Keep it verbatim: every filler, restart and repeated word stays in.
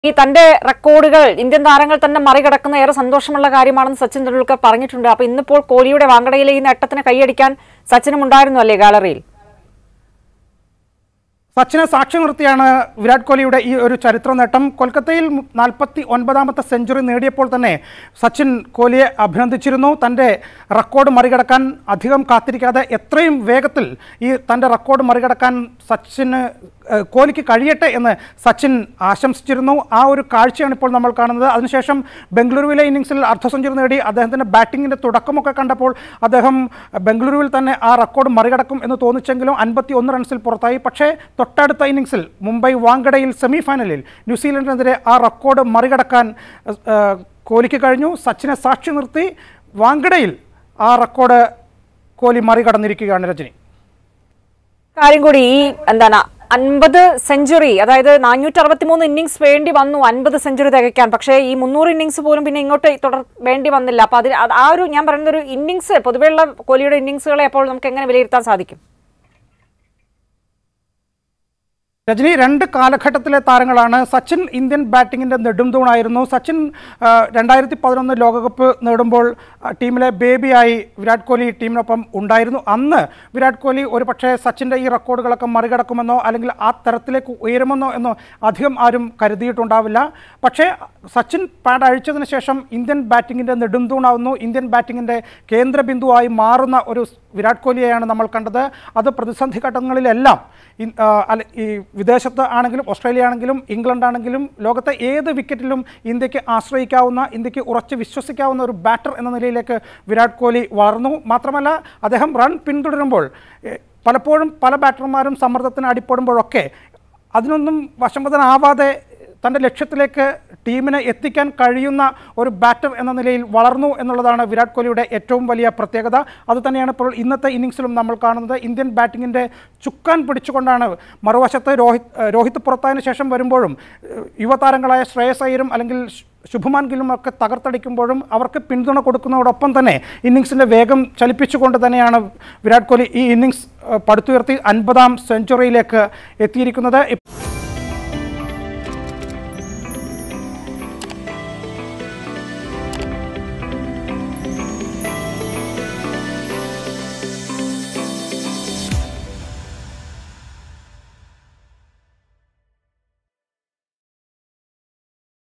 ഈ തന്റെ റെക്കോർഡുകൾ ഇന്ത്യൻ താരങ്ങൾ തന്നെ മറികടക്കുന്ന ഏറെ സന്തോഷമുള്ള കാര്യമാണെന്ന് സച്ചിൻ തെണ്ടുൽക്കർ പറഞ്ഞിട്ടുണ്ട്. അപ്പോൾ ഇന്നിപ്പോൾ കോഹ്ലിയുടെ വാങ്കഡയിലെ ഈ നേട്ടത്തിന് കൈയടിക്കാൻ സച്ചിനും ഉണ്ടായിരുന്നു അല്ലേ ഗാലറിയിൽ? സച്ചിനെ സാക്ഷി നിർത്തിയാണ് വിരാട് കോഹ്ലിയുടെ ഈ ഒരു ചരിത്ര നേട്ടം. കൊൽക്കത്തയിൽ നാൽപ്പത്തി ഒൻപതാമത്തെ സെഞ്ചുറി നേടിയപ്പോൾ തന്നെ സച്ചിൻ കോഹ്ലിയെ അഭിനന്ദിച്ചിരുന്നു. തൻ്റെ റെക്കോർഡ് മറികടക്കാൻ അധികം കാത്തിരിക്കാതെ എത്രയും വേഗത്തിൽ ഈ തൻ്റെ റെക്കോർഡ് മറികടക്കാൻ സച്ചിന് കോഹ്ലിക്ക് കഴിയട്ടെ എന്ന് സച്ചിൻ ആശംസിച്ചിരുന്നു. ആ ഒരു കാഴ്ചയാണ് ഇപ്പോൾ നമ്മൾ കാണുന്നത്. അതിനുശേഷം ബംഗളൂരുവിലെ ഇന്നിംഗ്സിൽ അർദ്ധ സെഞ്ചുറി നേടി അദ്ദേഹത്തിൻ്റെ ബാറ്റിങ്ങിൻ്റെ തുടക്കമൊക്കെ കണ്ടപ്പോൾ അദ്ദേഹം ബംഗളൂരുവിൽ തന്നെ ആ റെക്കോർഡ് മറികടക്കും എന്ന് തോന്നിച്ചെങ്കിലും അൻപത്തി ഒന്ന് റൺസിൽ പുറത്തായി. പക്ഷേ തൊട്ടടുത്ത ഇന്നിംഗ്സിൽ മുംബൈ വാങ്കഡയിൽ സെമി ഫൈനലിൽ ന്യൂസിലൻഡിനെതിരെ ആ റെക്കോർഡ് മറികടക്കാൻ കോഹ്ലിക്ക് കഴിഞ്ഞു. സച്ചിനെ സാക്ഷി നിർത്തി വാങ്കഡയിൽ ആ റെക്കോർഡ് കോഹ്ലി മറികടന്നിരിക്കുകയാണ്. രജനി, കാര്യം കൂടി ഈ എന്താണ് അൻപത് സെഞ്ചുറി, അതായത് നാനൂറ്റി അറുപത്തി മൂന്ന് ഇന്നിംഗ്സ് വേണ്ടി വന്നു അൻപത് സെഞ്ചുറി തികയ്ക്കാൻ. പക്ഷേ ഈ മുന്നൂറ് ഇന്നിംഗ്സ് പോലും പിന്നെ ഇങ്ങോട്ട് തുടർ വേണ്ടി വന്നില്ല. അപ്പൊ അതിന് ആ ഒരു ഞാൻ പറയുന്ന ഒരു ഇന്നിംഗ്സ്, പൊതുവെയുള്ള കോഹ്ലിയുടെ ഇന്നിംഗ്സുകളെ അപ്പോൾ നമുക്ക് എങ്ങനെ വിലയിരുത്താൻ സാധിക്കും? രജനി, രണ്ട് കാലഘട്ടത്തിലെ താരങ്ങളാണ്. സച്ചിൻ ഇന്ത്യൻ ബാറ്റിങ്ങിൻ്റെ നെടുംതൂണായിരുന്നു. സച്ചിൻ രണ്ടായിരത്തി പതിനൊന്ന് ലോകകപ്പ് നേടുമ്പോൾ ടീമിലെ ബേബിയായി വിരാട് കോഹ്ലി ടീമിനൊപ്പം ഉണ്ടായിരുന്നു. അന്ന് വിരാട് കോഹ്ലി ഒരു പക്ഷേ സച്ചിൻ്റെ ഈ റെക്കോർഡുകളൊക്കെ മറികടക്കുമെന്നോ അല്ലെങ്കിൽ ആ തരത്തിലേക്ക് ഉയരുമെന്നോ എന്നോ അധികം ആരും കരുതിയിട്ടുണ്ടാവില്ല. പക്ഷേ സച്ചിൻ പാഡ് അഴിച്ചതിന് ശേഷം ഇന്ത്യൻ ബാറ്റിങ്ങിൻ്റെ നെടുംതൂണാവുന്നു, ഇന്ത്യൻ ബാറ്റിങ്ങിൻ്റെ കേന്ദ്രബിന്ദുവായി മാറുന്ന ഒരു വിരാട് കോഹ്ലിയെയാണ് നമ്മൾ കണ്ടത്. അത് പ്രതിസന്ധി ഘട്ടങ്ങളിലെല്ലാം ഈ വിദേശത്ത് ആണെങ്കിലും ഓസ്ട്രേലിയ ആണെങ്കിലും ഇംഗ്ലണ്ട് ആണെങ്കിലും ലോകത്തെ ഏത് വിക്കറ്റിലും ഇന്ത്യക്ക് ആശ്രയിക്കാവുന്ന, ഇന്ത്യക്ക് ഉറച്ച് വിശ്വസിക്കാവുന്ന ഒരു ബാറ്റർ എന്ന നിലയിലേക്ക് വിരാട് കോഹ്ലി വളർന്നു. മാത്രമല്ല അദ്ദേഹം റൺ പിന്തുടരുമ്പോൾ പലപ്പോഴും പല ബാറ്റർമാരും സമ്മർദ്ദത്തിന് അടിപ്പെടുമ്പോഴൊക്കെ അതിനൊന്നും വശംവദനാവാതെ തൻ്റെ ലക്ഷ്യത്തിലേക്ക് ടീമിനെ എത്തിക്കാൻ കഴിയുന്ന ഒരു ബാറ്റർ എന്ന നിലയിൽ വളർന്നു എന്നുള്ളതാണ് വിരാട് കോഹ്ലിയുടെ ഏറ്റവും വലിയ പ്രത്യേകത. അതുതന്നെയാണ് ഇപ്പോൾ ഇന്നത്തെ ഇന്നിംഗ്സിലും നമ്മൾ കാണുന്നത്. ഇന്ത്യൻ ബാറ്റിങ്ങിൻ്റെ ചുക്കാൻ പിടിച്ചുകൊണ്ടാണ് മറുവശത്ത് രോഹിത് രോഹിത് പുറത്തായതിനു ശേഷം വരുമ്പോഴും യുവതാരങ്ങളായ ശ്രേയസ് അയ്യരും അല്ലെങ്കിൽ ശുഭ്മാൻ ഗില്ലും ഒക്കെ തകർത്തടിക്കുമ്പോഴും അവർക്ക് പിന്തുണ കൊടുക്കുന്നതോടൊപ്പം തന്നെ ഇന്നിംഗ്സിൻ്റെ വേഗം ചലിപ്പിച്ചുകൊണ്ട് തന്നെയാണ് വിരാട് കോഹ്ലി ഈ ഇന്നിംഗ്സ് പടുത്തുയർത്തി അൻപതാം സെഞ്ചുറിയിലേക്ക് എത്തിയിരിക്കുന്നത്.